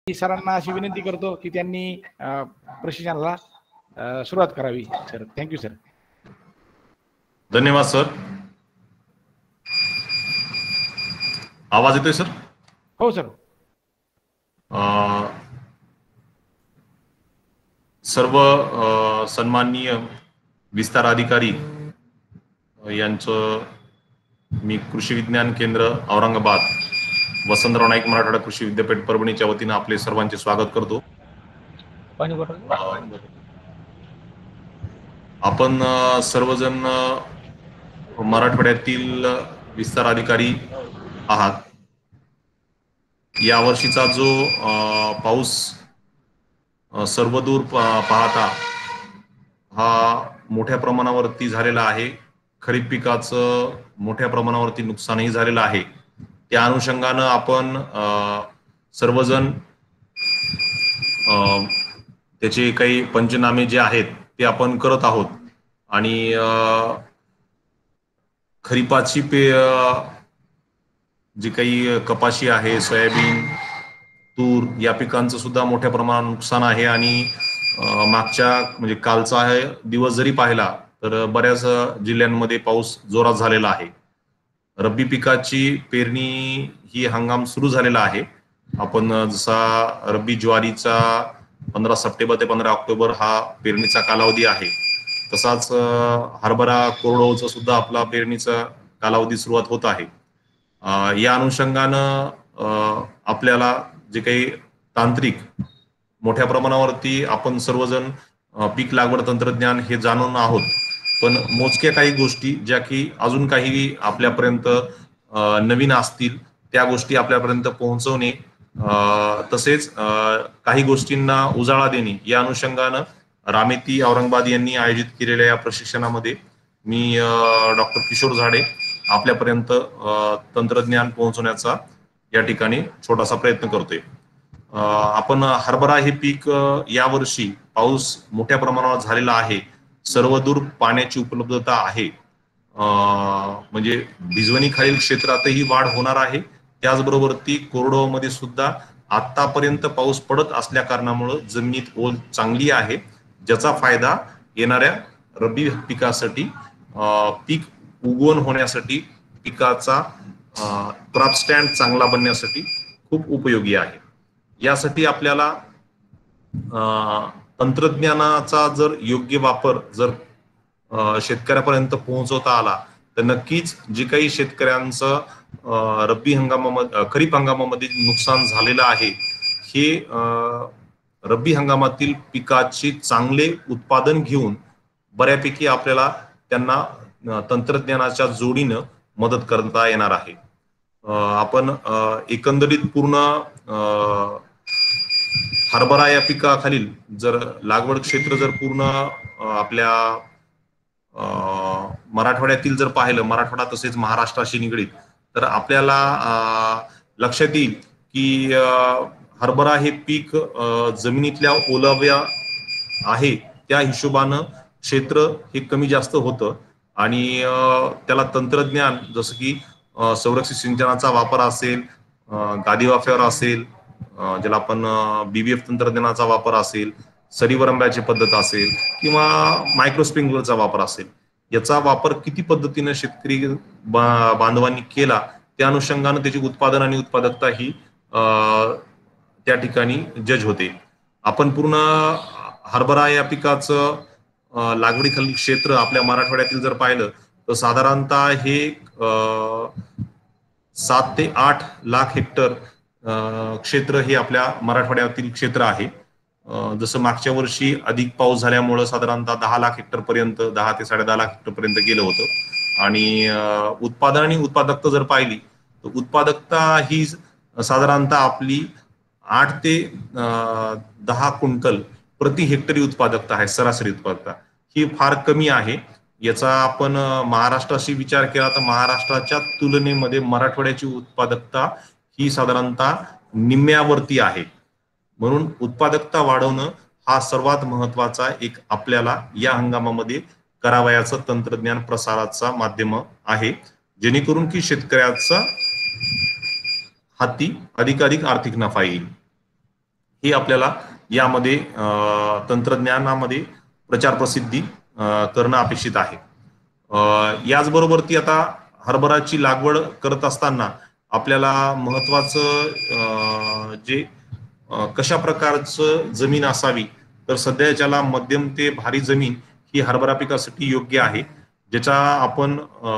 सरांना अशी विनंती करतो की त्यांनी प्रशिक्षणाला सुरुवात करावी. Sir, thank you sir. धन्यवाद सर. आवाज येतोय सर? हो सर. सर्व सन्माननीय विस्तार अधिकारी यांचं मी कृषी विज्ञान केंद्र औरंगाबाद वसंतराव नाईक मराठवाडा कृषी विद्यापीठ परभणीच्या वतीने आपले सर्वांचे स्वागत करतो. आपण सर्वजण मराठवाड्यातील विस्तार अधिकारी आहात. यावर्षीचा जो पाऊस सर्वदूर पाहता हा मोठ्या प्रमाणावरती झालेला आहे. खरीप पिकाचं मोठ्या प्रमाणावरती नुकसानही झालेलं आहे. त्या अनुषंगानं आपण सर्वजण त्याचे काही पंचनामे जे आहेत ते आपण करत आहोत आणि खरीपाची जी काही कपाशी आहे, सोयाबीन, तूर या पिकांचं सुद्धा मोठ्या प्रमाणात नुकसान आहे आणि मागच्या म्हणजे कालचा दिवस जरी पाहिला तर बऱ्याच जिल्ह्यांमध्ये पाऊस जोरात झालेला आहे. रब्बी पिकाची पेरणी ही हंगाम सुरू झालेला आहे. आपण जसा रब्बी ज्वारीचा 15 सप्टेंबर ते 15 ऑक्टोबर हा पेरणीचा कालावधी आहे, तसाच हरभरा कोरडवाहूचा सुद्धा आपला पेरणीचा कालावधी सुरुवात होत आहे. या अनुषंगानं आपल्याला जे काही तांत्रिक मोठ्या प्रमाणावरती आपण सर्वजण पीक लागवड तंत्रज्ञान हे जाणून आहोत, पण मोजक्या काही गोष्टी ज्या की अजून काही आपल्यापर्यंत नवीन असतील त्या गोष्टी आपल्यापर्यंत पोहोचवणे, तसेच काही गोष्टींना उजाळा देणे या अनुषंगानं रामेती औरंगाबाद यांनी आयोजित केलेल्या या प्रशिक्षणामध्ये मी डॉक्टर किशोर झाडे आपल्यापर्यंत तंत्रज्ञान पोहोचवण्याचा या ठिकाणी छोटासा प्रयत्न करतोय. आपण हरभरा हे पीक यावर्षी पाऊस मोठ्या प्रमाणावर झालेला आहे, सर्वदूर पाण्याची उपलब्धता आहे, म्हणजे भिजवणीखालील क्षेत्रातही वाढ होणार आहे. त्याचबरोबर ती कोरडवाहूमध्ये सुद्धा आतापर्यंत पाऊस पडत असल्या कारणामुळे जमिनीत ओल चांगली आहे, ज्याचा फायदा येणाऱ्या रब्बी पिकासाठी पीक उगवण होण्यासाठी पिकाचा क्रॉप स्टँड चांगला बनण्यासाठी खूप उपयोगी आहे. यासाठी आपल्याला तंत्रज्ञानाचा जर योग्य वापर जर शेतकऱ्यापर्यंत पोहोचवता आला तर नक्कीच जे काही शेतकऱ्यांचं रब्बी हंगामामध्ये खरीप हंगामामध्ये नुकसान झालेलं आहे हे रब्बी हंगामातील पिकाचे चांगले उत्पादन घेऊन बऱ्यापैकी आपल्याला त्यांना तंत्रज्ञानाच्या जोडीनं मदत करता येणार आहे. आपण एकंदरीत पूर्ण हरभरा या पिकाखालील जर लागवड क्षेत्र जर पूर्ण आपल्या मराठवाड्यातील जर पाहिलं, मराठवाडा तसेच महाराष्ट्राशी निगडीत, तर आपल्याला लक्षात येईल की हरभरा हे पीक जमिनीतल्या ओलाव्या आहे त्या हिशोबानं क्षेत्र हे कमी जास्त होतं आणि त्याला तंत्रज्ञान जसं की संरक्षित सिंचनाचा वापर असेल, गादी वाफ्यावर असेल, ज्याला आपण BBF तंत्रज्ञानाचा वापर असेल, सरीवरंब्याची पद्धत असेल किंवा मायक्रो स्प्रिंकलरचा वापर असेल, याचा वापर किती पद्धतीने शेतकरी बांधवांनी केला त्या अनुषंगानं त्याची उत्पादन आणि उत्पादकता ही त्या ठिकाणी जज होते. आपण पूर्ण हरभरा या पिकाचं लागवडीखालील क्षेत्र आपल्या मराठवाड्यातील जर पाहिलं तर साधारणतः हे 7 ते 8 लाख हेक्टर क्षेत्र हे आपल्या मराठवाड्यातील क्षेत्र आहे. जसं मागच्या वर्षी अधिक पाऊस झाल्यामुळं साधारणतः 10 लाख हेक्टर पर्यंत 10 ते 10.5 लाख हेक्टर पर्यंत गेलं होतं आणि उत्पादन आणि उत्पादकता जर पाहिली तर उत्पादकता ही साधारणतः आपली 8 ते 10 क्विंटल प्रति हेक्टरी उत्पादकता आहे. सरासरी उत्पादकता ही फार कमी आहे. याचा आपण महाराष्ट्राशी विचार केला तर महाराष्ट्राच्या तुलनेमध्ये मराठवाड्याची उत्पादकता ही साधारणतः निम्म्यावरती आहे. म्हणून उत्पादकता वाढवणं हा सर्वात महत्वाचा एक आपल्याला या हंगामामध्ये करावयाचं तंत्रज्ञान प्रसाराचा माध्यम आहे, जेणेकरून की शेतकऱ्याचा हाती अधिकाधिक आर्थिक नफा येईल. हे आपल्याला यामध्ये तंत्रज्ञानामध्ये प्रचार प्रसिद्धी करणं अपेक्षित आहे. याचबरोबर ती आता हरभराची लागवड करत असताना आपल्याला महत्वाचं जे कशा प्रकारचं जमीन असावी, तर सध्याच्याला मध्यम ते भारी जमीन ही हरभरा पिकासाठी योग्य आहे, ज्याचा आपण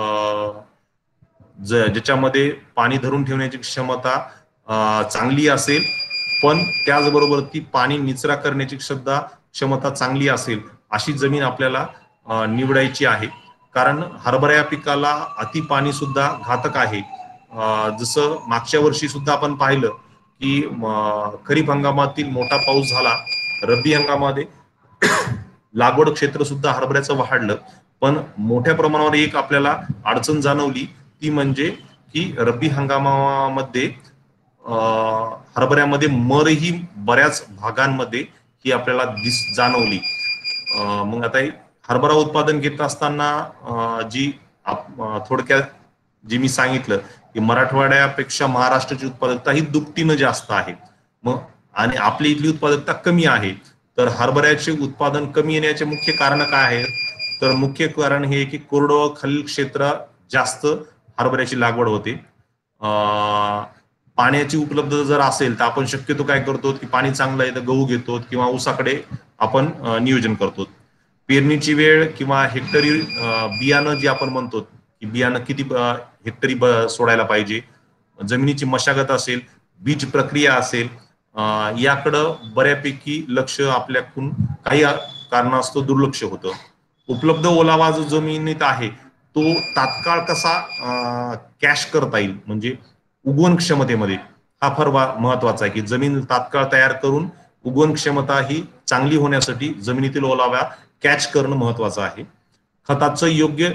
ज्याच्यामध्ये पाणी धरून ठेवण्याची क्षमता चांगली असेल, पण त्याचबरोबर ती पाणी निचरा करण्याची सुद्धा क्षमता चांगली असेल अशी जमीन आपल्याला निवडायची आहे. कारण हरभरा या पिकाला अति पाणी सुद्धा घातक आहे. जसं मागच्या वर्षी सुद्धा आपण पाहिलं की खरीप हंगामातील मोठा पाऊस झाला, रब्बी हंगामामध्ये लागवड क्षेत्र सुद्धा हरभऱ्याचं वाढलं, पण मोठ्या प्रमाणावर एक आपल्याला अडचण जाणवली, ती म्हणजे की रब्बी हंगामामध्ये हरभऱ्यामध्ये मरही बऱ्याच भागांमध्ये ही आपल्याला जाणवली. मग आता हरभरा उत्पादन घेत असताना जी थोडक्यात जी मी सांगितलं की मराठवाड्यापेक्षा महाराष्ट्राची उत्पादकता ही दुपटीनं जास्त आहे, मग आणि आपली इथली उत्पादकता कमी आहे. तर हरभऱ्याचे उत्पादन कमी येण्याचे मुख्य कारण काय आहे, तर मुख्य कारण हे की कोरडवाहू खालील क्षेत्र जास्त हरभऱ्याची लागवड होते. पाण्याची उपलब्धता जर असेल तर आपण शक्यतो काय करतो की पाणी चांगलं आहे तर गहू घेतो किंवा ऊसाकडे आपण नियोजन करतो. पेरणीची वेळ किंवा हेक्टरी बियाणं जे आपण म्हणतो की बियाणं किती हेक्टरी सोडायला पाहिजे, जमिनीची मशागत असेल, बीज प्रक्रिया असेल, याकडं बऱ्यापैकी लक्ष आपल्याकडून काही कारणास्तव दुर्लक्ष होतं. उपलब्ध ओलावा जो जमिनीत आहे तो तात्काळ कसा कॅश करता येईल, म्हणजे उगवण क्षमतेमध्ये, हा फार महत्वाचा आहे की जमीन तात्काळ तयार करून उगवण क्षमता ही चांगली होण्यासाठी जमिनीतील ओलावा कॅच करणं महत्वाचं आहे. खताचं योग्य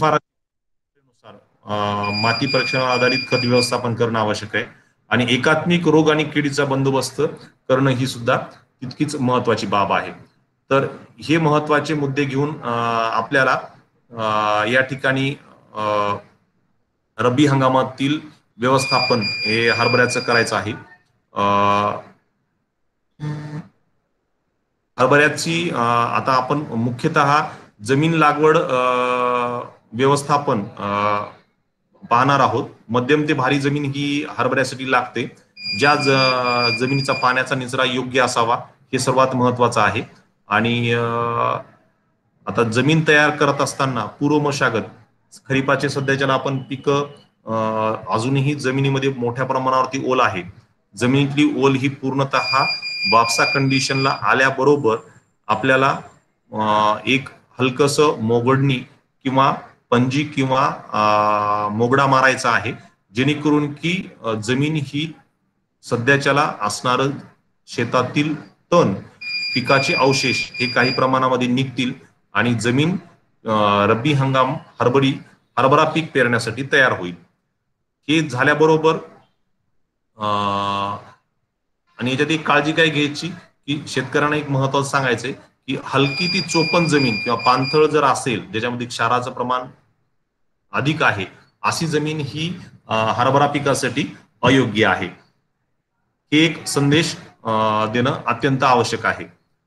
शिफारसीनुसार माती परीक्षणावर आधारित खत व्यवस्थापन करणं आवश्यक आहे आणि एकात्मिक रोग आणि किडीचा बंदोबस्त करणं ही सुद्धा तितकीच महत्वाची बाब आहे. तर हे महत्वाचे मुद्दे घेऊन आपल्याला या ठिकाणी रब्बी हंगामातील व्यवस्थापन हे हरभऱ्याचं करायचं आहे. हरभऱ्याची आता आपण मुख्यतः जमीन लागवड व्यवस्थापन पाहणार आहोत. मध्यम ते भारी जमीन ही हरभऱ्यासाठी लागते. ज्या जमिनीचा पाण्याचा निचरा योग्य असावा हे सर्वात महत्वाचं आहे. आणि आता जमीन तयार करत असताना पूर्व मशागत, खरीपाचे सध्याच्याला आपण पिकं अजूनही जमिनीमध्ये मोठ्या प्रमाणावरती ओल आहे, जमिनीतली ओल ही पूर्णतः वापसा कंडिशनला आल्याबरोबर आपल्याला एक हलकसं मोगडणी किंवा पंजी किंवा मोगडा मारायचा आहे, जेणेकरून की जमीन ही सध्याच्याला असणारं शेतातील तण, पिकाचे अवशेष हे काही प्रमाणामध्ये निघतील आणि जमीन रब्बी हंगाम हरभरा पीक पेरण्यासाठी तयार होईल. हे झाल्याबरोबर आणि याच्यात एक काळजी काय घ्यायची की शेतकऱ्यांना एक महत्वाचं सांगायचंय की हलकी ती चोपन जमीन किंवा पाणथळ जर असेल, ज्याच्यामध्ये क्षाराचं प्रमाण अधिक आहे, अशी जमीन ही हरभरा पिकासाठी अयोग्य आहे. हे एक संदेश देणं अत्यंत आवश्यक आहे.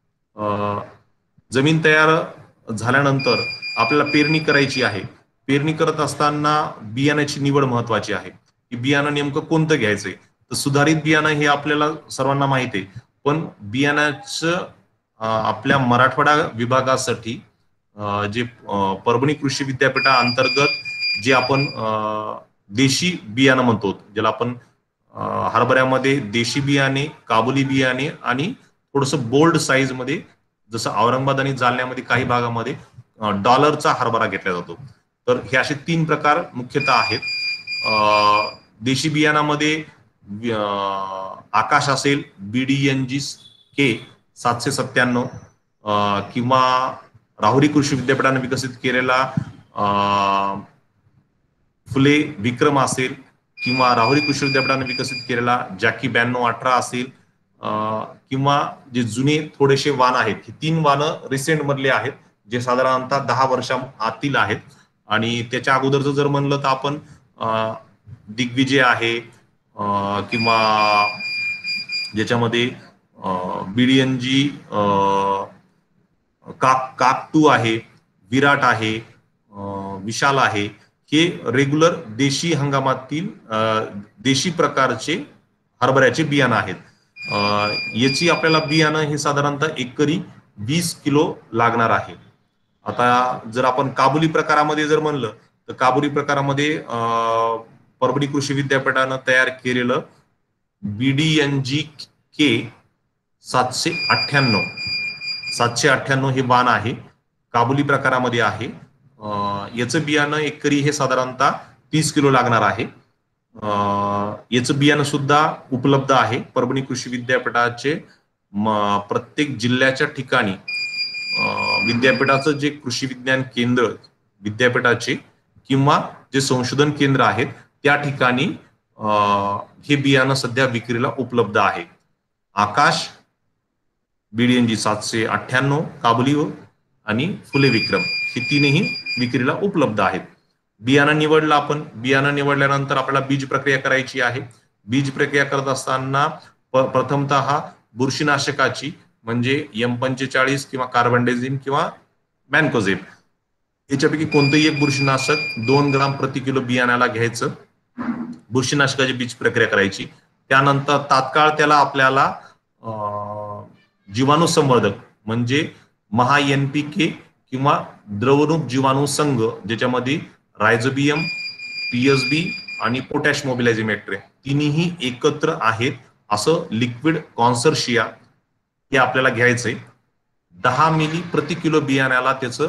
जमीन तयार झाल्यानंतर आपल्याला पेरणी करायची आहे. पेरणी करत असताना बियाण्याची निवड महत्वाची आहे की बियाणं नेमकं कोणतं घ्यायचंय. तर सुधारित बियाणं हे आपल्याला सर्वांना माहिती आहे, पण बियाण्याचं आपल्या मराठवाडा विभागासाठी जे परभणी कृषी विद्यापीठाअंतर्गत जे आपण देशी बियाणं म्हणतो, ज्याला आपण हरभऱ्यामध्ये देशी बियाणे, काबुली बियाणे आणि थोडंसं बोल्ड साईज मध्ये, जसं औरंगाबाद आणि जालन्यामध्ये काही भागामध्ये डॉलरचा हरभरा घेतला जातो. तर हे असे 3 प्रकार मुख्यतः आहेत. देशी बियाणामध्ये आकाश असेल, BDNG के 797 किंवा राहुरी कृषी विद्यापीठाने विकसित केलेला फुले विक्रम असेल किंवा राहुरी कृषी विद्यापीठाने विकसित केलेला जॅकी 9218 असेल किंवा जे जुने थोडेसे वाण आहेत, ही 3 वाणं रिसेंट मधले आहेत, जे साधारणतः 10 वर्षा आतील आहेत. आणि त्याच्या अगोदरचं जर म्हणलं तर आपण दिग्विजय आहे किंवा ज्याच्यामध्ये BDNG काक2 आहे, विराट आहे, विशाल आहे, हे रेग्युलर देशी हंगामातील देशी प्रकारचे हरभऱ्याचे बियाणं आहेत. याची आपल्याला बियाणं हे साधारणतः एकरी 20 किलो लागणार आहे. आता जर आपण काबुली प्रकारामध्ये जर म्हणलं तर काबुली प्रकारामध्ये परभणी कृषी विद्यापीठानं तयार केलेलं BDNG के 798 हे वाण आहे, काबुली प्रकारामध्ये आहे. याचं बियाणं एकरी हे साधारणतः 30 किलो लागणार आहे. याचं बियाणं सुद्धा उपलब्ध आहे. परभणी कृषी विद्यापीठाचे प्रत्येक जिल्ह्याच्या ठिकाणी विद्यापीठाचं जे कृषी विज्ञान केंद्र विद्यापीठाचे किंवा जे संशोधन केंद्र आहेत त्या ठिकाणी हे बियाणं सध्या विक्रीला उपलब्ध आहे. आकाश, BDNG 798, काबुली आणि फुले विक्रम हे तीनही विक्रीला उपलब्ध आहेत. बियाणं निवडलं आपण. बियाणं निवडल्यानंतर आपल्याला बीज प्रक्रिया करायची आहे. बीज प्रक्रिया करत असताना प्रथमतः बुरशीनाशकाची म्हणजे M45 किंवा कार्बनडेझिम किंवा मॅन्कोझेब याच्यापैकी कोणतंही एक बुरशीनाशक 2 ग्राम प्रति किलो बियाण्याला घ्यायचं. बुरशीनाशकाची बीज प्रक्रिया करायची. त्यानंतर तात्काळ त्याला आपल्याला जीवाणू संवर्धक म्हणजे महा NPK किंवा द्रवरूप जीवाणू संघ ज्याच्यामध्ये रायझोबियम, PSB आणि पोटॅश मोबिलायझेमेट्रे तिन्ही एकत्र आहेत असं लिक्विड कॉन्सर्शिया हे आपल्याला घ्यायचंय. 10 मिली प्रति किलो बियाण्याला त्याचं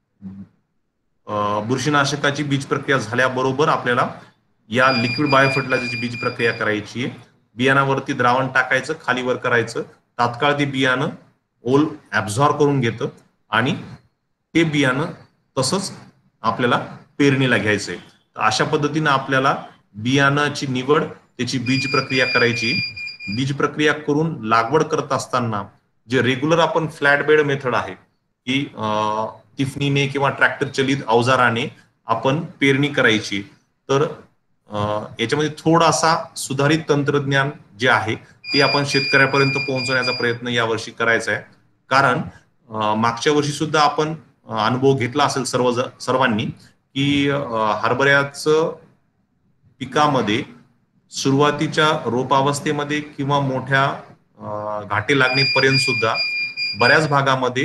बुरशीनाशकाची बीज प्रक्रिया झाल्याबरोबर आपल्याला या लिक्विड बायोफर्टिलायझरची बीज प्रक्रिया करायची आहे. बियाणावरती द्रावण टाकायचं, खाली वर करायचं. तात्काळ ते बियाणं ओल ऍब्झॉर्ब करून घेतं आणि ते बियाणं तसंच आपल्याला पेरणीला घ्यायचंय. अशा पद्धतीनं आपल्याला बियाणाची निवड, त्याची बीज प्रक्रिया करायची. बीज प्रक्रिया करून लागवड करत असताना जे रेग्युलर आपण फ्लॅट बेड मेथड आहे की तिफणीने किंवा ट्रॅक्टर चलित अवजाराने आपण पेरणी करायची, तर याच्यामध्ये थोडासा सुधारित तंत्रज्ञान जे आहे ते आपण शेतकऱ्यापर्यंत पोहोचवण्याचा प्रयत्न यावर्षी करायचा आहे. कारण मागच्या वर्षी सुद्धा आपण अनुभव घेतला असेल सर्वांनी की हरभऱ्याचं पिकामध्ये सुरुवातीच्या रोपावस्थेमध्ये किंवा मोठ्या घाटे लागणेपर्यंत सुद्धा बऱ्याच भागामध्ये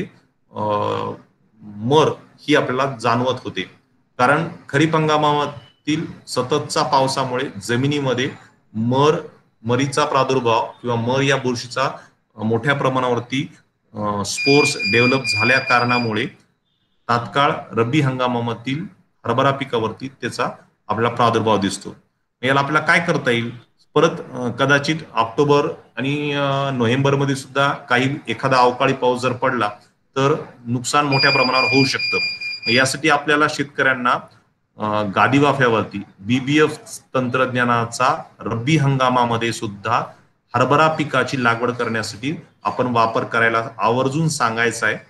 मर ही आपल्याला जाणवत होते. कारण खरीप हंगामातील सततच्या पावसामुळे जमिनीमध्ये मरीचा प्रादुर्भाव किंवा मर या बुरशीचा मोठ्या प्रमाणावरती स्पोर्स डेव्हलप झाल्या कारणामुळे तात्काळ रब्बी हंगामामधील हरभरा पिकावरती त्याचा आपल्याला प्रादुर्भाव दिसतो. याला आपल्याला काय करता येईल? परत कदाचित ऑक्टोबर आणि नोव्हेंबरमध्ये सुद्धा एखादा अवकाळी पाऊस जर पडला तर नुकसान मोठ्या प्रमाणावर होऊ शकतं. यासाठी आपल्याला शेतकऱ्यांना गादी वाफ्यावरती BBF तंत्रज्ञानाचा रब्बी हंगामामध्ये सुद्धा हरभरा पिकाची लागवड करण्यासाठी आपण वापर करायला आवर्जून सांगायचा आहे.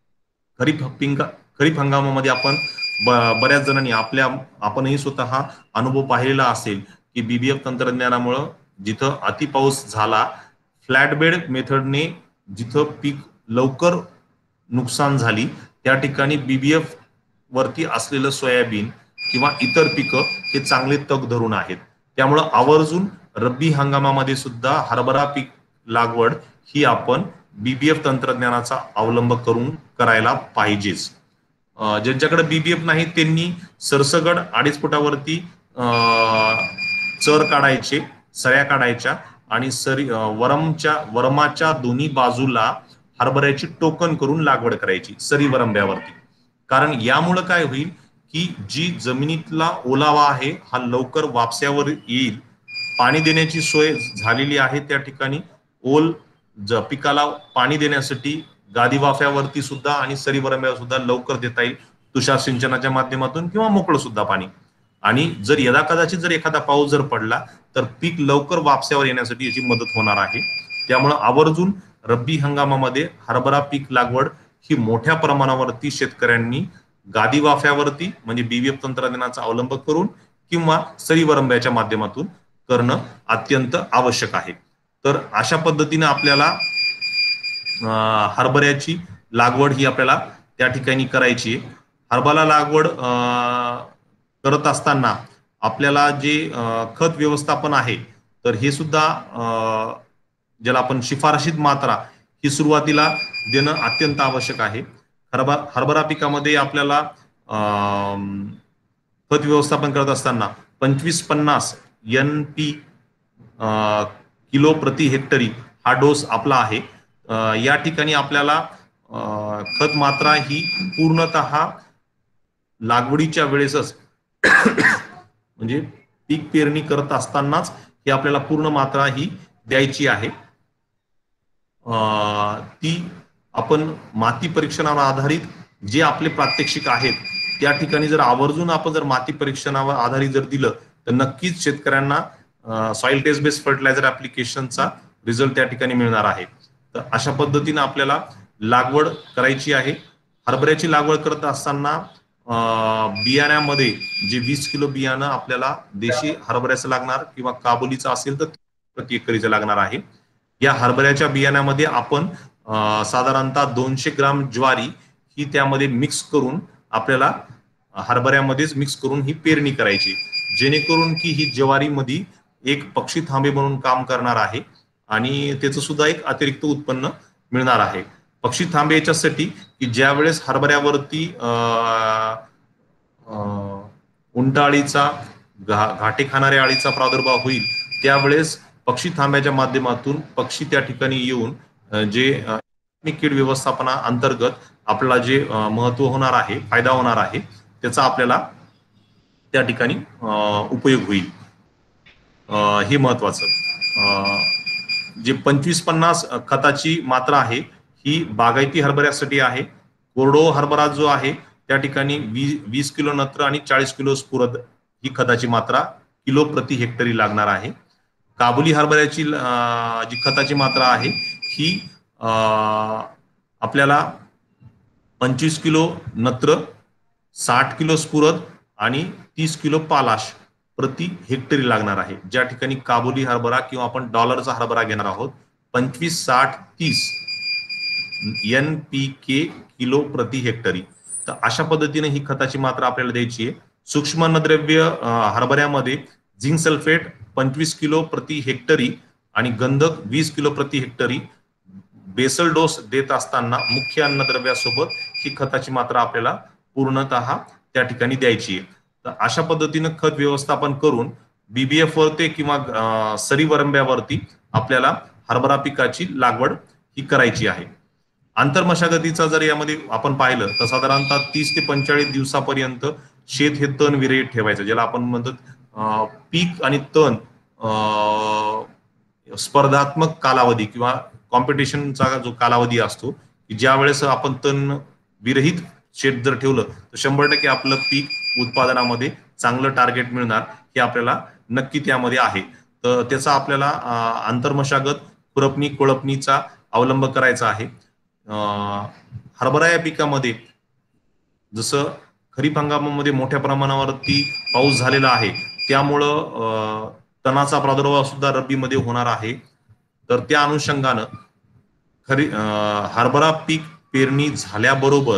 खरीप हंगामामध्ये आपण बऱ्याच जणांनी आपणही स्वतः अनुभव पाहिलेला असेल की BBF तंत्रज्ञानामुळं जिथं अति पाऊस झाला, फ्लॅट बेड मेथडने जिथं पीक लवकर नुकसान झाली त्या ठिकाणी BBF वरती असलेलं सोयाबीन किंवा इतर पिकं हे चांगले तग धरून आहेत. त्यामुळं आवर्जून रब्बी हंगामामध्ये सुद्धा हरभरा पीक लागवड ही आपण BBF तंत्रज्ञानाचा अवलंब करून करायला पाहिजेच. ज्यांच्याकडे BBF नाही त्यांनी सरसगड 2.5 फुटावरती चर काढायचे, सऱ्या काढायच्या आणि वरमाच्या दोन्ही बाजूला हरभऱ्याची टोकन करून लागवड करायची सरी वरंब्यावरती. कारण यामुळं काय होईल की जी जमिनीतला ओलावा आहे हा लवकर वापस्यावर येईल. पाणी देण्याची सोय झालेली आहे त्या ठिकाणी. पिकाला पाणी देण्यासाठी गादी वाफ्यावरती सुद्धा आणि सरी वरंब्यावर सुद्धा लवकर देता येईल, तुषार सिंचनाच्या माध्यमातून किंवा मोकळं सुद्धा पाणी. आणि जर कदाचित जर एखादा पाऊस जर पडला तर पीक लवकर वापस्यावर येण्यासाठी याची मदत होणार आहे. त्यामुळे आवर्जून रब्बी हंगामामध्ये हरभरा पीक लागवड ही मोठ्या प्रमाणावरती शेतकऱ्यांनी गादी वाफ्यावरती म्हणजे BBF तंत्रज्ञानाचा अवलंब करून किंवा सरी वरंब्याच्या माध्यमातून करणं अत्यंत आवश्यक आहे. तर अशा पद्धतीने आपल्याला हरभऱ्याची लागवड ही आपल्याला त्या ठिकाणी करायची आहे. हरभरा लागवड करत असताना आपल्याला जे खत व्यवस्थापन आहे, तर हे सुद्धा ज्याला आपण शिफारशीत मात्रा ही सुरुवातीला देणं अत्यंत आवश्यक आहे. हरभरा पिकामध्ये आपल्याला खत व्यवस्थापन करत असताना 25-50 NP किलो प्रति हेक्टरी हा डोस आपला आहे. या ठिकाणी आपल्याला खत मात्रा ही पूर्णतः लागवडीच्या वेळेसच म्हणजे पीक पेरणी करत असतानाच ही आपल्याला पूर्ण मात्रा ही द्यायची आहे. ती आपण माती परीक्षणावर आधारित जे आपले प्रात्यक्षिक आहेत त्या ठिकाणी जर आवर्जून आपण जर माती परीक्षणावर आधारित जर दिलं तर नक्कीच शेतकऱ्यांना सॉइल टेस्ट बेस्ड फर्टिलायझर ऍप्लिकेशनचा रिझल्ट त्या ठिकाणी मिळणार आहे. तर अशा पद्धतीने आपल्याला लागवड करायची आहे. हरभऱ्याची लागवड करत असताना बियाण्यामध्ये जे 20 किलो बियाणं आपल्याला देशी हरभऱ्याचं लागणार किंवा काबुलीचं असेल तर प्रति एकरीचं लागणार आहे. या हरभऱ्याच्या बियाण्यामध्ये आपण साधारणतः 200 ग्राम ज्वारी ही त्यामध्ये मिक्स करून आपल्याला हरभऱ्यामध्येच मिक्स करून ही पेरणी करायची, जेणेकरून की ही ज्वारीमध्ये एक पक्षी थांबे म्हणून काम करणार आहे आणि त्याचं सुद्धा एक अतिरिक्त उत्पन्न मिळणार आहे. पक्षी थांबे याच्यासाठी की ज्या वेळेस हरभऱ्यावरती उंटाळीचा घाटे खाणाऱ्या अळीचा प्रादुर्भाव होईल त्यावेळेस पक्षी थांब्याच्या माध्यमातून पक्षी त्या ठिकाणी येऊन जे कीड व्यवस्थापना अंतर्गत आपल्याला जे महत्व होणार आहे, फायदा होणार आहे, त्याचा आपल्याला त्या ठिकाणी उपयोग होईल. हे महत्वाचं. जे 25-50 खताची मात्रा आहे ही बागायती हरभऱ्यासाठी आहे. कोरडो हरभरा जो आहे त्या ठिकाणी 20 किलो नत्र आणि 40 किलो स्फुरद ही खताची मात्रा किलो प्रति हेक्टरी लागणार आहे. काबुली हरभऱ्याची जी खताची मात्रा आहे ही आपल्याला 25 किलो नत्र, 60 किलो स्फुरद आणि 30 किलो पालाश प्रति हेक्टरी लागणार आहे. ज्या ठिकाणी काबुली हरभरा किंवा आपण डॉलरचा हरभरा घेणार आहोत 25-60-30 NPK किलो प्रति हेक्टरी. तर अशा पद्धतीने ही खताची मात्रा आपल्याला द्यायची आहे. सूक्ष्म अन्नद्रव्य हरभऱ्यामध्ये झिंक सल्फेट 25 किलो प्रति हेक्टरी आणि गंधक 20 किलो प्रति हेक्टरी बेसल डोस देत असताना मुख्य अन्नद्रव्यासोबत ही खताची मात्रा आपल्याला पूर्णतः त्या ठिकाणी द्यायची आहे. तर अशा पद्धतीनं खत व्यवस्थापन करून BBF वरती किंवा सरी वरंब्यावरती आपल्याला हरभरा पिकाची लागवड ही करायची आहे. आंतरमशागतीचा जर यामध्ये आपण पाहिलं तर साधारणतः 30 ते 45 दिवसापर्यंत शेत हे तण विरहित ठेवायचं, ज्याला आपण म्हणतो पीक आणि तण स्पर्धात्मक कालावधी किंवा कॉम्पिटिशनचा जो कालावधी असतो की ज्या वेळेस आपण तण विरहित शेत जर ठेवलं तर 100% आपलं पीक उत्पादनामध्ये चांगलं टार्गेट मिळणार हे आपल्याला नक्की त्यामध्ये आहे. तर त्याचा आपल्याला आंतरमशागत, खुरपणी, कोळपणीचा अवलंब करायचा आहे. हरभरा या पिकामध्ये जसं खरीप हंगामामध्ये मोठ्या प्रमाणावरती पाऊस झालेला आहे त्यामुळं तणाचा प्रादुर्भाव सुद्धा रब्बीमध्ये होणार आहे. तर त्या अनुषंगानं हरभरा पीक पेरणी झाल्याबरोबर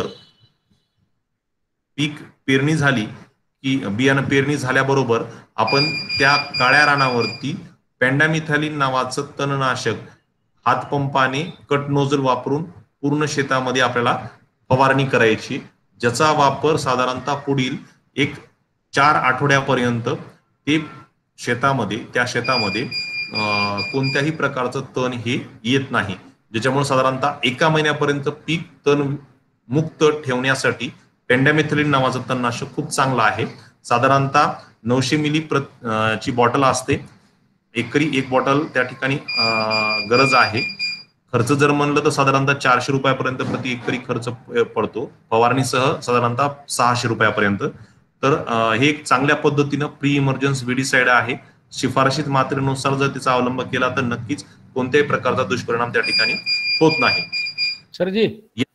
पीक पेरणी झाली की बियाणं पेरणी झाल्याबरोबर आपण त्या काळ्या रानावरती पेंडामिथालिन नावाचं तणनाशक हातपंपाने कट नोझल वापरून पूर्ण शेतामध्ये आपल्याला फवारणी करायची, ज्याचा वापर साधारणतः पुढील 4 आठवड्यापर्यंत ते त्या शेतामध्ये कोणत्याही प्रकारचं तण हे येत नाही, ज्याच्यामुळे साधारणतः 1 महिन्यापर्यंत पीक तण मुक्त ठेवण्यासाठी पेंडामिथालिन नावाचं तणनाशक खूप चांगलं आहे. साधारणतः 900 मिली ची बॉटल असते, एकरी 1 बॉटल त्या ठिकाणी गरज आहे. खर्च जर म्हणलं तर साधारणतः 400 रुपयापर्यंत प्रति एकरी खर्च पडतो, फवारणीसह साधारणतः 600 रुपयापर्यंत. तर हे एक चांगल्या पद्धतीनं प्री इमर्जन्स विडीसाइड आहे. शिफारशीत मात्रेनुसार जर त्याचा अवलंब केला तर नक्कीच कोणत्याही प्रकारचा दुष्परिणाम त्या ठिकाणी होत नाही. सर जी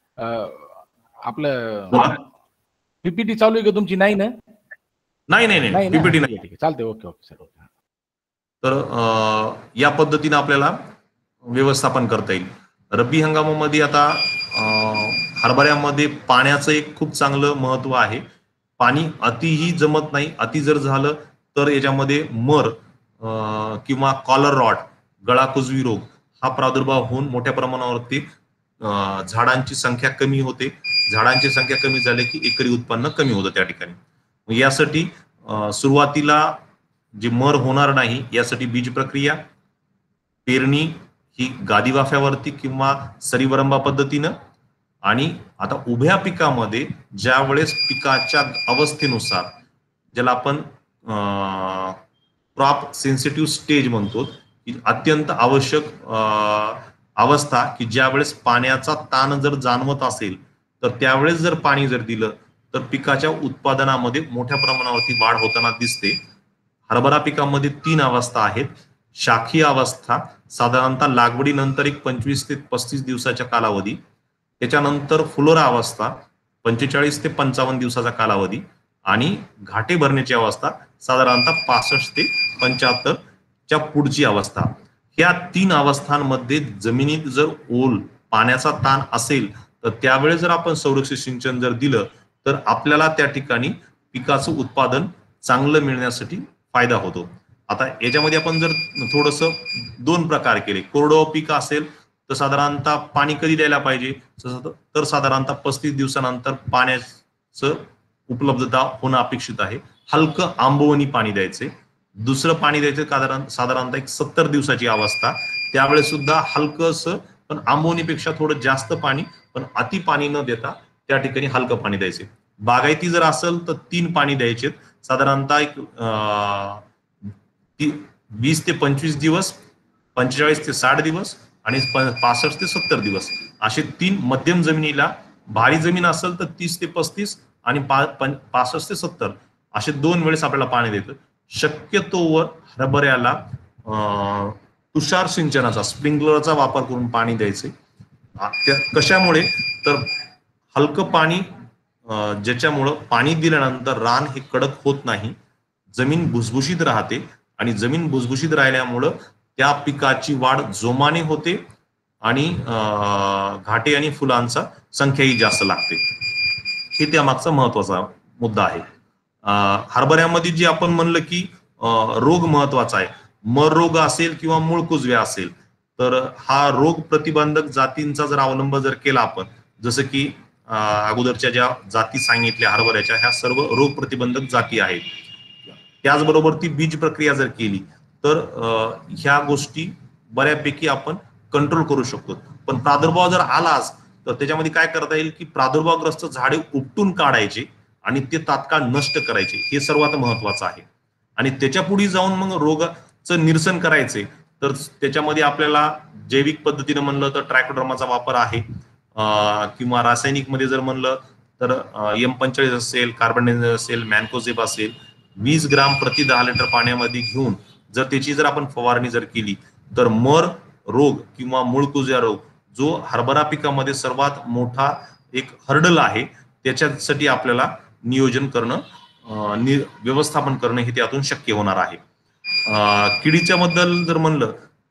आपलं PPT चालू आहे का तुमची? नाही ना? नाही PPT नाही. चालते. Okay sir. तर या पद्धतीने आपल्याला व्यवस्थापन करता येईल. रब्बी हंगामामध्ये आता हरभऱ्यामध्ये पाण्याचं एक खूप चांगलं महत्व आहे. पाणी अतिही जमत नाही. अति जर झालं तर याच्यामध्ये मर किंवा कॉलर रॉट, गळा कुजवी रोग हा प्रादुर्भाव होऊन मोठ्या प्रमाणावरती झाडांची संख्या कमी होते. झाडांची संख्या कमी झाली की एकरी उत्पन्न कमी होतं त्या ठिकाणी. यासाठी सुरुवातीला जे मर होणार नाही यासाठी बीज प्रक्रिया, पेरणी ही गादी वाफ्यावरती किंवा सरीवरंबा पद्धतीनं, आणि आता उभ्या पिकामध्ये ज्या वेळेस पिकाच्या अवस्थेनुसार, ज्याला आपण क्रॉप सेन्सिटिव्ह स्टेज म्हणतो, की अत्यंत आवश्यक अवस्था, की ज्या वेळेस पाण्याचा ताण जर जाणवत असेल तर त्यावेळेस जर पाणी जर दिलं तर पिकाच्या उत्पादनामध्ये मोठ्या प्रमाणावरती वाढ होताना दिसते. हरभरा पिकामध्ये 3 अवस्था आहेत. शाखीय अवस्था साधारणतः लागवडीनंतर एक 25 ते 35 दिवसाच्या कालावधी, त्याच्यानंतर फुलोरा अवस्था 45 ते 55 दिवसाचा कालावधी, आणि घाटे भरण्याची अवस्था साधारणतः 65 ते 75 च्या पुढची अवस्था. या 3 अवस्थांमध्ये जमिनीत जर ओल पाण्याचा ताण असेल तर त्यावेळेस जर आपण संरक्षित सिंचन जर दिलं तर आपल्याला त्या ठिकाणी पिकाचं उत्पादन चांगलं मिळण्यासाठी फायदा होतो. आता याच्यामध्ये आपण जर थोडंसं 2 प्रकार केले. कोरडवाहू पीक असेल तर साधारणतः पाणी कधी द्यायला पाहिजे, तर साधारणतः 35 दिवसानंतर पाण्याचं उपलब्धता होणं अपेक्षित आहे. हलकं आंबवणी पाणी द्यायचे. दुसरं पाणी द्यायचं साधारणतः एक 70 दिवसाची अवस्था, त्यावेळेस सुद्धा हलकंसं पण आंबवणीपेक्षा थोडं जास्त पाणी, पण अति पाणी न देता त्या ठिकाणी हलकं पाणी द्यायचे. बागायती जर असेल तर 3 पाणी द्यायचे, साधारणतः एक 20 ते 25 दिवस, 45 ते 60 दिवस आणि 65 ते 70 दिवस असे 3. मध्यम जमिनीला, भारी जमीन असेल तर 30 ते 35 आणि 65 ते 70 असे 2 वेळेस आपल्याला पाणी देतं. शक्यतोवर हरभऱ्याला तुषार सिंचनाचा, स्प्रिंकलरचा वापर करून पाणी द्यायचे. कशामुळे तर हलकं पाणी ज्याच्यामुळं पाणी दिल्यानंतर रान हे कडक होत नाही, जमीन भुसभुशीत राहते, आणि जमीन भुसभुशीत राहिल्यामुळं त्या पिकाची वाढ जोमाने होते आणि घाटे आणि फुलांचा संख्याही जास्त लागते. हे त्यामागचा महत्वाचा मुद्दा आहे. हरभऱ्यामध्ये जे आपण म्हणलं की रोग महत्वाचा आहे. मर रोग असेल किंवा मूळ कुजव्या असेल तर हा रोग प्रतिबंधक जातींचा जर अवलंब जर केला आपण, जसं की अगोदरच्या ज्या जाती सांगितल्या हरभऱ्याच्या, ह्या सर्व रोग प्रतिबंधक जाती आहेत. त्याचबरोबर ती बीज प्रक्रिया जर केली तर ह्या गोष्टी बऱ्यापैकी आपण कंट्रोल करू शकतो. पण प्रादुर्भाव जर आलाच तर त्याच्यामध्ये काय करता येईल की प्रादुर्भावग्रस्त झाडे उपटून काढायचे आणि ते तात्काळ नष्ट करायचे, हे सर्वात महत्वाचं आहे. आणि त्याच्या पुढे जाऊन मग रोगाचं निरसन करायचे तर त्याच्यामध्ये आपल्याला जैविक पद्धतीने म्हणलं तर ट्रायकोडर्माचा वापर आहे, किंवा रासायनिक मध्ये जर म्हणलं तर M45 असेल, कार्बनडेझिम असेल, मॅनकोझेब असेल, 20 ग्राम प्रति 10 लिटर पाण्यामध्ये घेऊन जर त्याची जर आपण फवारणी जर केली तर मर रोग किंवा मूळकुजव्या रोग, जो हरभरा पिकामध्ये सर्वात मोठा एक हर्डल आहे, त्याच्यासाठी आपल्याला नियोजन करणं, व्यवस्थापन करणं हे त्यातून शक्य होणार आहे. किडीच्या बद्दल जर म्हणलं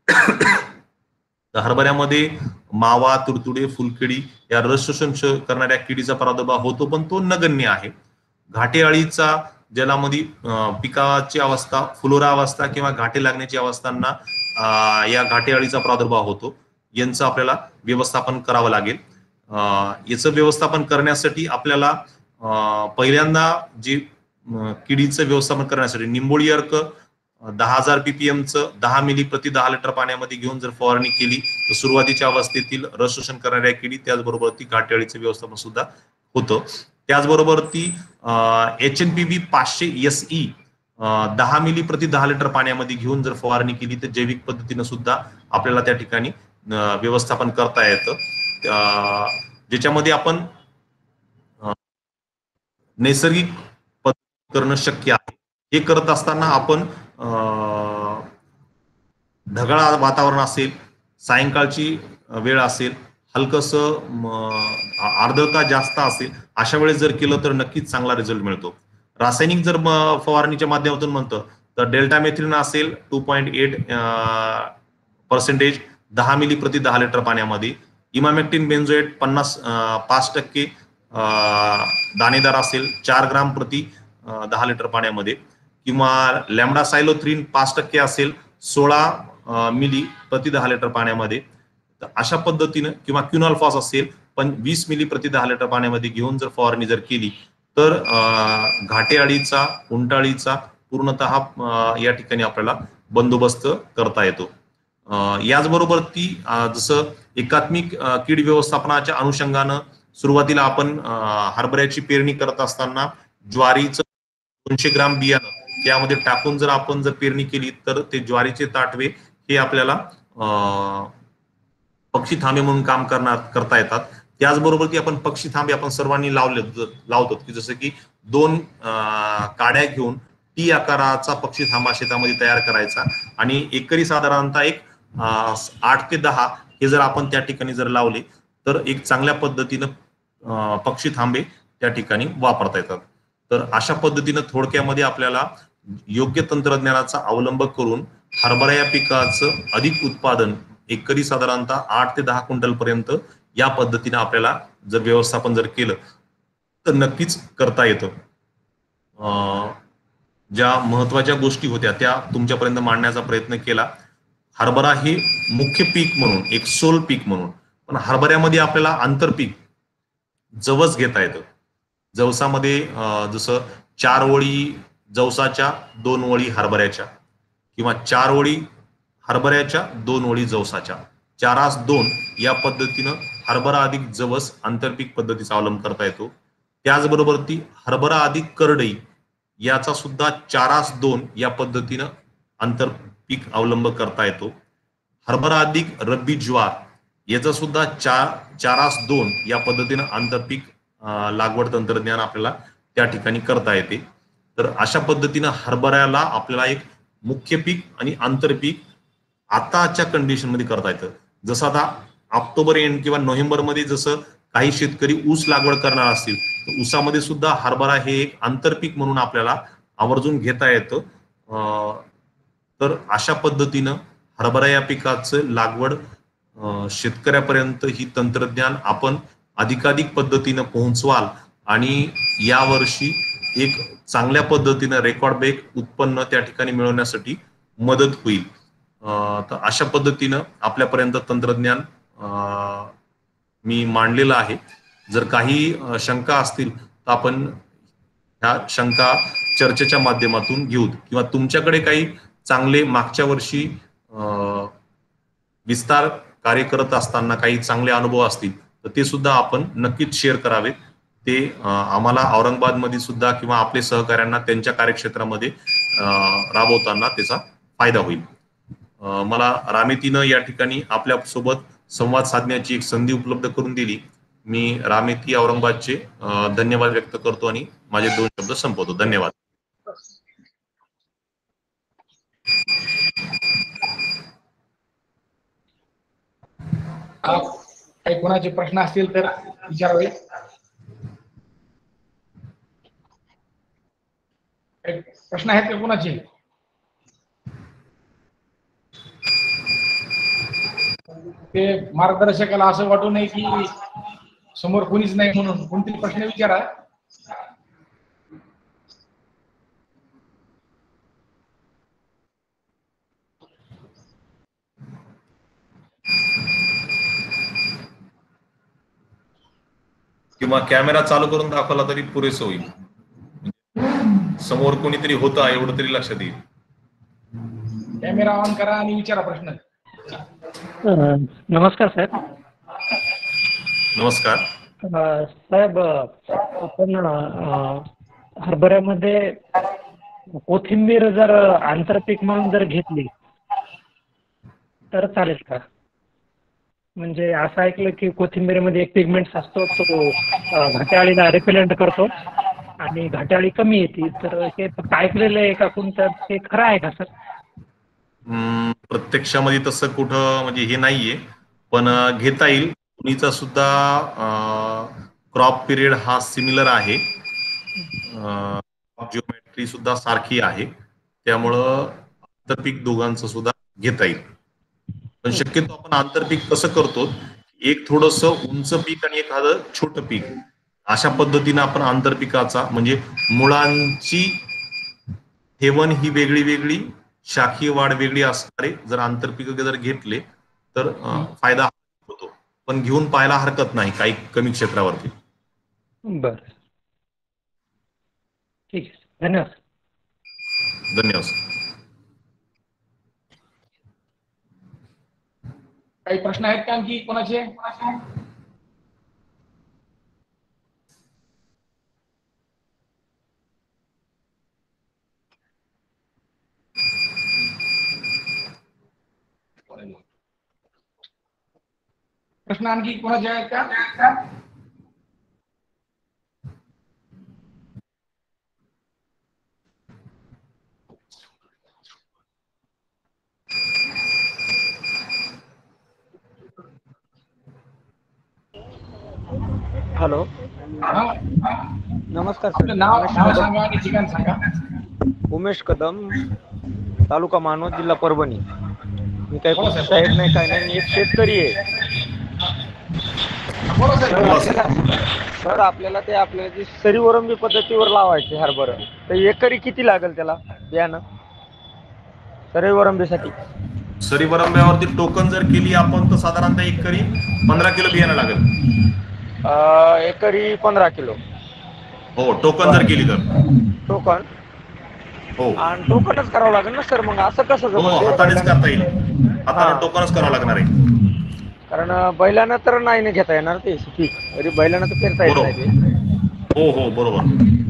तर हरभऱ्यामध्ये मावा, तुडतुडे, फुलकिडी या रस शोषण करणाऱ्या किडीचा प्रादुर्भाव होतो, पण तो नगण्य आहे. घाटे अळीचा, ज्यामध्ये पिकाची अवस्था, फुलोरा अवस्था किंवा घाटे लागण्याची अवस्थांना या घाटे अळीचा प्रादुर्भाव होतो. यांचं आपल्याला व्यवस्थापन करावं लागेल. याचं व्यवस्थापन करण्यासाठी आपल्याला पहिल्यांदा जे किडीचं व्यवस्थापन करण्यासाठी निंबोळी अर्क 10,000 ppmचं 10 मिली प्रति 10 लिटर पाण्यामध्ये घेऊन जर फवारणी केली तर सुरुवातीच्या अवस्थेतील रस शोषण करणाऱ्या किडी, त्याचबरोबर ती घाटे अळीचं व्यवस्थापन सुद्धा होतं. त्याचबरोबर ती HNPB 500 SE 10 मिली प्रति 10 लिटर पाण्यामध्ये घेऊन जर फवारणी केली तर जैविक पद्धतीनं सुद्धा आपल्याला त्या ठिकाणी व्यवस्थापन करता येतं. ज्याच्यामध्ये आपण नैसर्गिक पद्धत करणं शक्य आहे. हे करत असताना आपण ढगाळ वातावरण असेल, सायंकाळची वेळ असेल, हलकंसं आर्द्रता जास्त असेल, अशा वेळेस जर केलं तर नक्कीच चांगला रिझल्ट मिळतो. रासायनिक जर फवारणीच्या माध्यमातून म्हणतो तर डेल्टामेथ्रिन असेल 2.8% 10 मिली प्रति 10 लिटर पाण्यामध्ये, इमामेक्टिन बेन्झोएट 5% दाणेदार असेल 4 ग्राम प्रति 10 लिटर पाण्यामध्ये, किंवा लॅम्बडा सायलोथ्रिन 5% असेल 16 मिली प्रति 10 लिटर पाण्यामध्ये. तर अशा पद्धतीनं, किंवा क्युनॉल्फॉस असेल पण 20 मिली प्रति 10 लिटर पाण्यामध्ये घेऊन जर फवारणी जर केली तर घाटे अळीचा, उंटाळीचा पूर्णतः या ठिकाणी आपल्याला बंदोबस्त करता येतो. याचबरोबर ती जसं एकात्मिक कीड व्यवस्थापनाच्या अनुषंगानं सुरुवातीला आपण हरभऱ्याची पेरणी करत असताना ज्वारीचं 200 ग्राम बियाणं त्यामध्ये टाकून जर आपण जर पेरणी केली तर ते ज्वारीचे ताटवे हे आपल्याला पक्षी थांबे म्हणून काम करता येतात. त्याचबरोबर ती आपण पक्षी थांबे आपण सर्वांनी लावतो की जसं की 2 काड्या घेऊन टी आकाराचा पक्षी थांबा शेतामध्ये तयार करायचा आणि एकरी साधारणतः एक 8 ते 10 हे जर आपण त्या ठिकाणी जर लावले तर एक चांगल्या पद्धतीनं पक्षी थांबे त्या ठिकाणी वापरता येतात. तर अशा पद्धतीनं थोडक्यामध्ये आपल्याला योग्य तंत्रज्ञानाचा अवलंब करून हरभरा या पिकाचं अधिक उत्पादन एकरी साधारणतः 8 ते 10 क्विंटल पर्यंत या पद्धतीने आपल्याला जर व्यवस्थापन जर केलं तर नक्कीच करता येतं. ज्या महत्वाच्या गोष्टी होत्या त्या तुमच्यापर्यंत मांडण्याचा प्रयत्न केला. हरभरा हे मुख्य पीक म्हणून, एक सोल पीक म्हणून, पण हरभऱ्यामध्ये आपल्याला आंतरपीक जवस घेता येतं. जवसामध्ये जसं 4 ओळी जवसाच्या 2 ओळी हरभऱ्याच्या, किंवा 4 ओळी हरभऱ्याच्या 2 ओळी जवसाच्या, 4:2 या पद्धतीनं हरभरा अधिक जवस आंतरपीक पद्धतीचा अवलंब करता येतो. त्याचबरोबर ती हरभरा अधिक करडई याचा सुद्धा 4:2 या पद्धतीनं आंतरपीक अवलंब करता येतो. हरभरा अधिक रब्बी ज्वार याचा सुद्धा 4:2 या पद्धतीनं आंतरपीक लागवड तंत्रज्ञान आपल्याला त्या ठिकाणी करता येते. तर अशा पद्धतीनं हरभऱ्याला आपल्याला एक मुख्य पीक आणि आंतरपीक आताच्या कंडिशन मध्ये करता येतं. जसं आता ऑक्टोबर एंड किंवा नोव्हेंबर मध्ये जसं काही शेतकरी ऊस लागवड करणार असतील तर ऊसामध्ये सुद्धा हरभरा हे एक आंतरपीक म्हणून आपल्याला आवर्जून घेता येतं. तर अशा पद्धतीनं हरभरा या पिकाचं लागवड शेतकऱ्यापर्यंत ही तंत्रज्ञान आपण अधिकाधिक पद्धतीनं पोहोचवाल आणि यावर्षी एक चांगल्या पद्धतीनं रेकॉर्ड ब्रेक उत्पन्न त्या ठिकाणी मिळवण्यासाठी मदत होईल. तर अशा पद्धतीनं आपल्यापर्यंत तंत्रज्ञान मी मांडलेलं आहे. जर काही शंका असतील तर आपण ह्या शंका चर्चेच्या माध्यमातून घेऊ, किंवा तुमच्याकडे काही चांगले मागच्या वर्षी विस्तार कार्य करत असताना काही चांगले अनुभव असतील तर ते सुद्धा आपण नक्कीच शेअर करावेत. ते आम्हाला औरंगाबादमध्ये सुद्धा किंवा आपले सहकाऱ्यांना त्यांच्या कार्यक्षेत्रामध्ये राबवताना त्याचा फायदा होईल. मला रामेतीनं या ठिकाणी आपल्या सोबत संवाद साधण्याची एक संधी उपलब्ध करून दिली. मी रामेती औरंगाबादचे धन्यवाद व्यक्त करतो आणि माझे 2 शब्द संपवतो. धन्यवाद. काही कोणाचे प्रश्न असतील तर विचारावे. प्रश्न आहेत का कोणाचे? ते मार्गदर्शकाला असं वाटू नये की समोर कोणीच नाही म्हणून कोणते प्रश्न विचारा. किंवा कॅमेरा चालू करून दाखवला तरी पुरेसं होईल. समोर कोणीतरी होतं एवढं तरी लक्षात येईल. कॅमेरा ऑन करा आणि विचारा प्रश्न. नमस्कार साहेब. नमस्कार साहेब, आपण हरभऱ्यामध्ये कोथिंबीर जर आंतरपीक म्हणून जर घेतली तर चालेल का? म्हणजे असं ऐकलं की कोथिंबीरीमध्ये एक पिगमेंट्स असतो तो घाट्याळीला रिपेलेंट करतो आणि घाट्याळी कमी येते. तर हे फक्त ऐकलेलं आहे का कोणतं, हे खरं आहे का सर? प्रत्यक्षामध्ये तसं कुठं म्हणजे हे नाहीये, पण घेता येईल. तुरीचा सुद्धा क्रॉप पिरियड हा सिमिलर आहे, जिओमेट्री सुद्धा सारखी आहे, त्यामुळं आंतरपीक दोघांचं सुद्धा घेता येईल. पण शक्यतो आपण आंतरपीक कसं करतो, एक थोडस उंच पीक आणि एखादं छोटं पीक अशा पद्धतीने आपण आंतरपिकाचा म्हणजे मुळांची ठेवण ही वेगळी वेगळी, शाखीय वाढ वेगळी असणारे जर आंतरपीक जर घेतले तर फायदा होतो. पण घेऊन पाहायला हरकत नाही काही कमी क्षेत्रावरती. बरं, ठीक आहे, धन्यवाद. धन्यवाद. काही प्रश्न आहेत का आणखी कोणाचे? प्रश्न आणखी कोणाचे आहेत का? हॅलो, हा, नमस्कार सर. आपलं नाव सांगा आणि ठिकाण सांगा. उमेश कदम, तालुका मानवत, जिल्हा परभणी. मी काही बोला कृषी साहेब. साहेब नाही, काय नाही, मी एक शेतकरी आहे. बोला साहेब. बोला साहेब. सर आपल्याला जी सरीवरंबी पद्धतीवर लावायचे हरभरा, तर एकरी किती लागेल त्याला बियाणं सरीवरंबीसाठी? सरीवरंब्यावरती टोकन जर केली आपण तर साधारणतः एकरी 15 किलो बियाणं लागेल. एकरी 15 किलो. हो, टोकन जर केली तर. टोकन? हो आणि टोकनच करावं लागेल ना सर, मग असं कसं हो, जमत? हातानेच करता येईल. हाताने हा. टोकनच करावं लागणार आहे. कारण बैलानं तर नाही ना घेता येणार ते पीक, तरी बैलानं तर पेरता येत नाही ते. हो हो, बरोबर.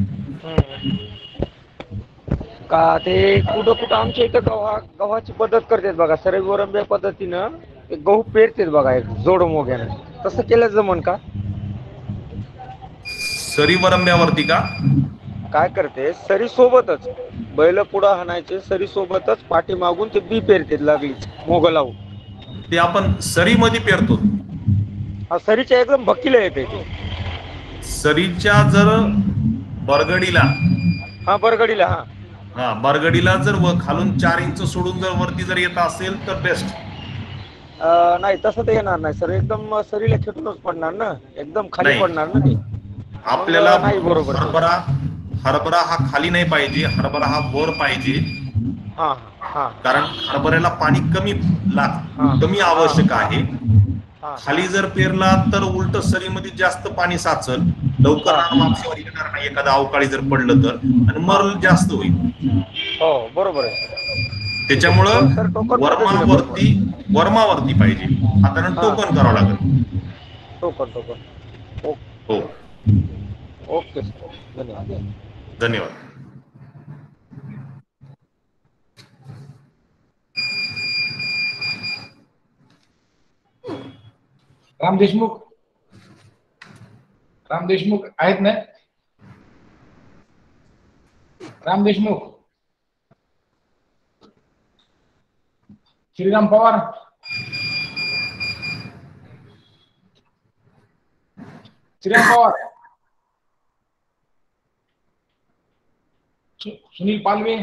का ते कुठं आमच्या इथं गव्हाची पद्धत करतात बघा, सरीवरंब्या पद्धतीनं ते गहू पेरतात बघा एक जोड मोग्यानं, तसं केलं जमन का? सरीवरंब्यावरती का? काय करते, सरी सोबतच बैल पुढं हाणायचे, सरी सोबतच पाठी मागून ते बी पेरतात लागली मोग लावून. ते आपण सरीमध्ये पेरतो. हा, सरीच्या एकदम भक्कीला येते ते. सरीच्या जर बरगडीला, हा, बरगडीला. बरगडीला जर खालून 4 इंच सोडून जर वरती जर येत असेल तर बेस्ट. नाही, तसं तर येणार नाही सर, एकदम सरीला खेटूनच पडणार ना, एकदम खाली नाही, पडणार ना ते. मग आपल्याला नाही बरोबर ते. हरभरा हा खाली नाही पाहिजे, हरभरा हा वर पाहिजे. हा हा कारण हरभऱ्याला पाणी हा कमी हा आवश्यक आहे. हा खाली जर पेरला तर उलट सरीमध्ये जास्त पाणी साचल, लवकर हा रानमापशीवर येणार नाही एखादं अवकाळी जर पडलं तर, आणि हा. मरल जास्त होईल. हो, बरोबर आहे. ठीक आहे, त्याच्यामुळं सर टोकन पद्धतीने करतो. वर्मावरती पाहिजे, हाताने हा, टोकन करावं लागेल. टोकन. हो, ओके सर, धन्यवाद. धन्यवाद. राम देशमुख आहेत ना? राम देशमुख, श्रीराम पवार, सुनील पालवे.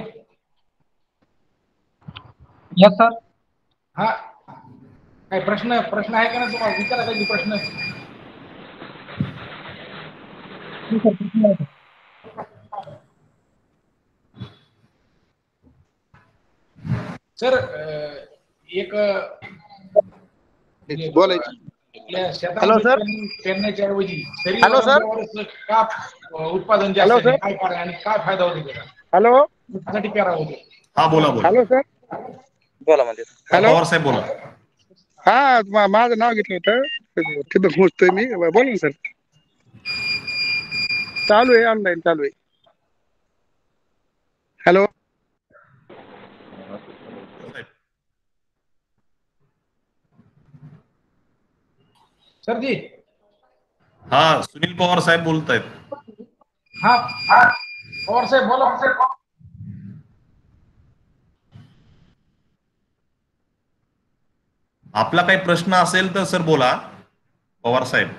Yes sir. हा, काही प्रश्न आहे का ना तुम्हाला? विचारा काही प्रश्न. सर, एक बोलायचं. आपल्या हॅलो शेतामध्ये सर. पेरण्याच्या ऐवजी हॅलो सर. सरीवरंब्यावरच का उत्पादन जास्त हॅलो आहे, सर. काय कारण आणि काय फायदा होतो त्याचा? हॅलो. त्यासाठी पेरावं होते. हा, बोला. Hello sir. बोला म्हणजे. हा, हॅलो. पवार साहेब बोला. हा, माझं नाव घेतलं होतं, तिथं पोहोचतोय मी. बोला ना सर. चालू आहे, ऑनलाईन चालू आहे. हॅलो. सर जी. हा, सुनील पवार साहेब बोलतायत. हा, पवार साहेब बोला. आपला काही प्रश्न असेल तर सर बोला, पवार साहेब.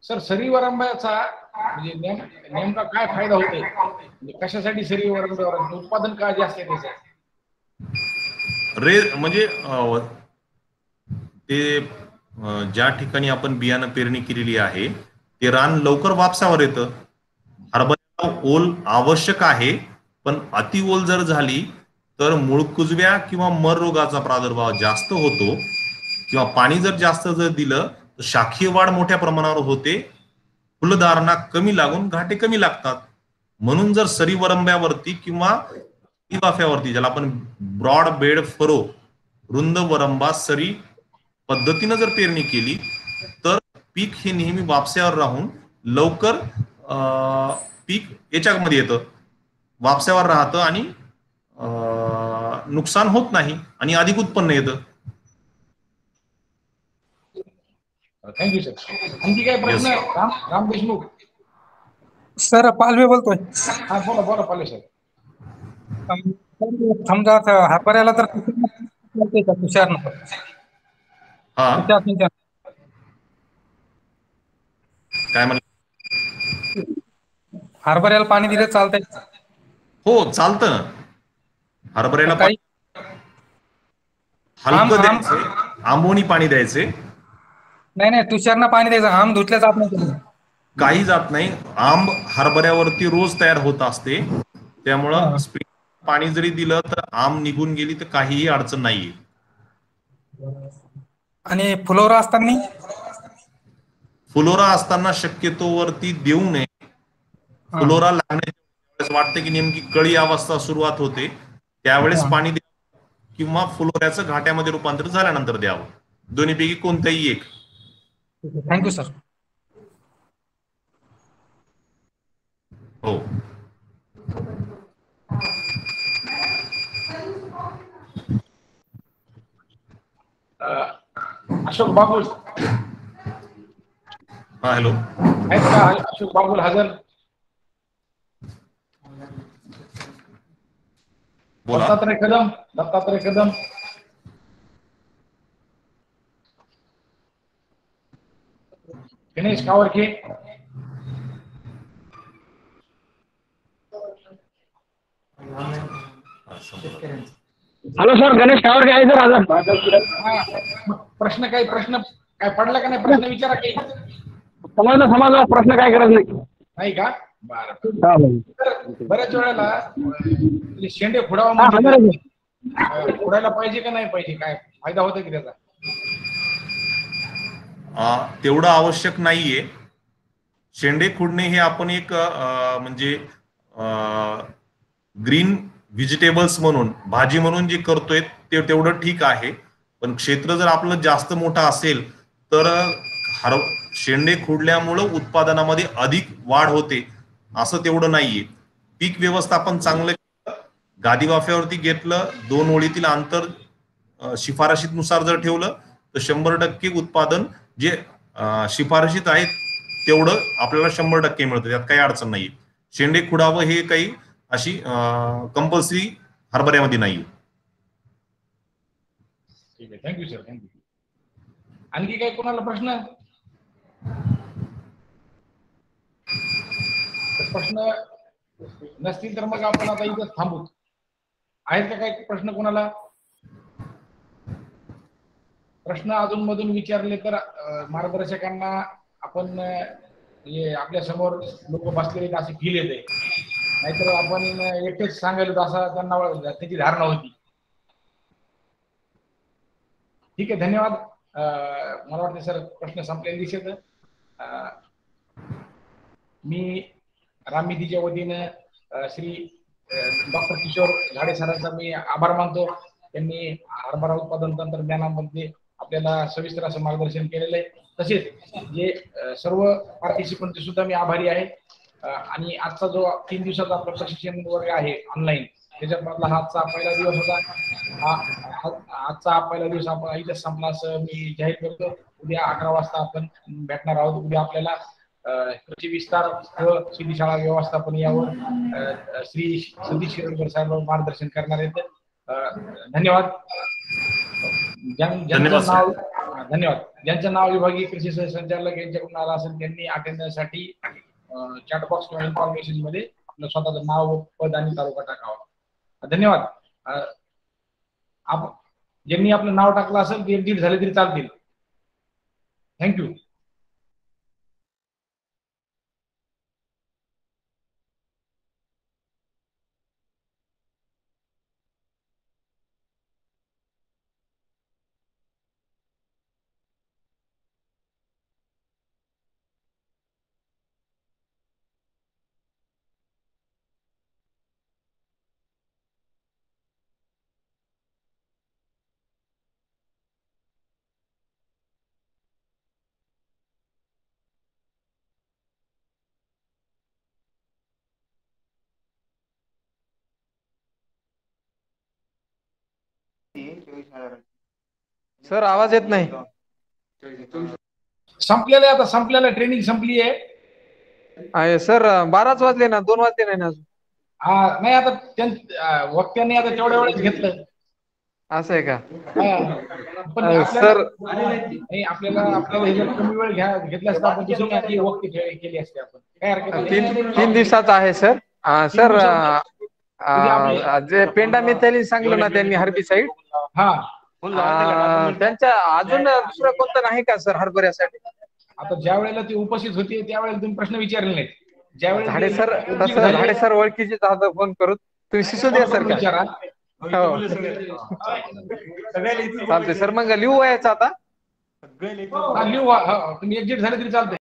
सर सरीवरंब्याचा म्हणजे नेमका काय फायदा होतोय, म्हणजे कशासाठी सरीवरंब्यावर उत्पादन का जास्त आहे त्याचं? म्हणजे ते ज्या ठिकाणी आपण बियाणं पेरणी केलेली आहे ते रान लवकर वापसावर येतं. हरभऱ्याला ओल आवश्यक आहे, पण अति ओल जर झाली तर मुळकुजव्या किंवा मर रोगाचा प्रादुर्भाव जास्त होतो, किंवा पाणी जर जास्त जर दिलं तर शाखीय वाढ मोठ्या प्रमाणावर होते, फुलधारणा कमी लागून घाटे कमी लागतात. म्हणून जर सरीवरंब्यावरती किंवा वाफ्यावरती, ज्याला आपण ब्रॉड बेड फरो, रुंद वरंबा सरी पद्धतीनं जर पेरणी केली तर पीक हे नेहमी वापस्यावर राहून लवकर पीक याच्यामध्ये येतं, वापस्यावर राहतं आणि नुकसान होत नाही आणि अधिक उत्पन्न येतं. Thank you sir. आणखी काय प्रश्न? राम देशमुख. सर पालवे बोलतोय. हा बोला बोला पाले सर. समजा हरभऱ्याला तर तुषार काय म्हणलं? हरभऱ्याला पाणी दिलं चालतंय? हो चालतं ना. हरभऱ्याला हलकं द्यायचे, आंबोनी पाणी द्यायचे. नाही तुषारनं पाणी द्यायचं, आंब धुतल्या जात नाही. काही जात नाही. आंब हरभऱ्यावरती रोज तयार होत असते, त्यामुळं पाणी जरी दिलं तर आंब निघून गेली तर काहीही अडचण नाहीये. आणि फुलोरा असताना? फुलोरा असताना शक्यतो वरती देऊ नये. फुलोरा लागण्याच्या वाटतं की नेमकी कळी अवस्था सुरुवात होते त्यावेळेस पाणी द्यावं, किंवा फुलोऱ्याचं घाट्यामध्ये रूपांतर झाल्यानंतर द्यावं. दोन्हीपैकी कोणतंही एक. Thank you sir. हो. अशोक बाबुल. हा हॅलो. आहेत का अशोक बाबुल हजर? बोला. दत्तात्रय कदम. गणेश कावरखे. हॅलो सर, गणेश कावरखे आहे सर हजर. प्रश्न काय पडला का नाही? प्रश्न विचारा काही. समजला प्रश्न काय करत नाही का? बरं. बऱ्याच वेळेला शेंडे खुडावा खुडायला पाहिजे का नाही पाहिजे, काय फायदा होतो की त्याचा? तेवढं आवश्यक नाहीये. शेंडे खुडणे हे आपण एक म्हणजे ग्रीन व्हेजिटेबल्स म्हणून, भाजी म्हणून जे करतोय ते तेवढं ठीक आहे. पण क्षेत्र जर आपलं जास्त मोठं असेल तर शेंडे खुडल्यामुळं उत्पादनामध्ये अधिक वाढ होते असं तेवढं नाहीये. पीक व्यवस्थापन चांगलं, गादी वाफ्यावरती घेतलं, 2 ओळीतील अंतर शिफारशीनुसार जर ठेवलं तर 100% उत्पादन जे शिफारशीत आहे तेवढं आपल्याला 100% मिळतं. त्यात काही अडचण नाही. शेंडे खुडावं हे काही अशी कंपल्सरी हरभऱ्यामध्ये नाही. ठीक आहे. Thank you sir. थँक्यू. आणखी काही कोणाला प्रश्न नसतील तर मग आपण आता इथं थांबू. आहेत का काही प्रश्न कोणाला? प्रश्न अजून मधून विचारले तर मार्गदर्शकांना आपण आपल्या समोर लोक बसलेले असे फील येते, नाहीतर आपण एकटेच सांगायला असं त्यांना त्याची धारणा होती. ठीक आहे. धन्यवाद. मला वाटतं सर प्रश्न संपलेले दिसत. मी रामनिधीच्या वतीनं श्री डॉक्टर किशोर झाडे सरांचा मी आभार मानतो. त्यांनी हरभरा उत्पादन तंत्रज्ञानामध्ये आपल्याला सविस्तर असं मार्गदर्शन केलेलं आहे. तसेच जे सर्व पार्टिसिपंट सुद्धा मी आभारी आहे. आणि आजचा जो 3 दिवसाचा आपला प्रशिक्षण वर्ग आहे ऑनलाईन, त्याच्यामधला हा आजचा पहिला दिवस होता. आजचा पहिला दिवस आपण इथं संपला असं मी जाहीर करतो. उद्या 11 वाजता आपण भेटणार आहोत. उद्या आपल्याला कृषी विस्तार व शेती शाळा व्यवस्थापन यावर श्री सतीश शिरंकर साहेब मार्गदर्शन करणार आहेत. धन्यवाद. धन्यवाद. ज्यांचं नाव विभागीय कृषी संचालक यांच्याकडून आलं असेल त्यांनी अटेंडन्ससाठी चॅट बॉक्स किंवा इन्फॉर्मेशन मध्ये आपलं स्वतःचं नाव, पद आणि तालुका टाकावा. धन्यवाद. ज्यांनी आपलं नाव टाकलं असेल ते एडिट झाले तरी चालतील. थँक्यू. सर आवाज येत नाही. संपलेलं आहे आता, संपलेलं ट्रेनिंग संपली आहे. सर 12च वाजले ना, 2 वाजले नाही ना अजून. हा नाही आता वक्त्यांनी आता तेवढ्या वेळेस घेतलं. असं आहे का? पण सर नाही आपल्याला हे जर कमी वेळ घेतला असता आपण दुसरी आधी वक्ती केली असते आपण. काय हरकत नाही. 3 दिवसाचा आहे सर. सर जे पेंडामिथाइलिन सांगलं ना त्यांनी हर्बिसाइड, हा त्यांच्या अजून दुसरं कोणतं नाही का सर हरभऱ्यासाठी? आता ज्या वेळेला ती उपस्थित होती त्यावेळेला तुम्ही प्रश्न विचारले नाहीत. झाडे सर तसं झाडे सर ओळखीचे फोन करून तुम्ही शिशू द्या सर का? विचारा. हो चालते सर. मग लिहू यायचं आता? लिहू तुम्ही एक्झिट झाले तरी चालतंय.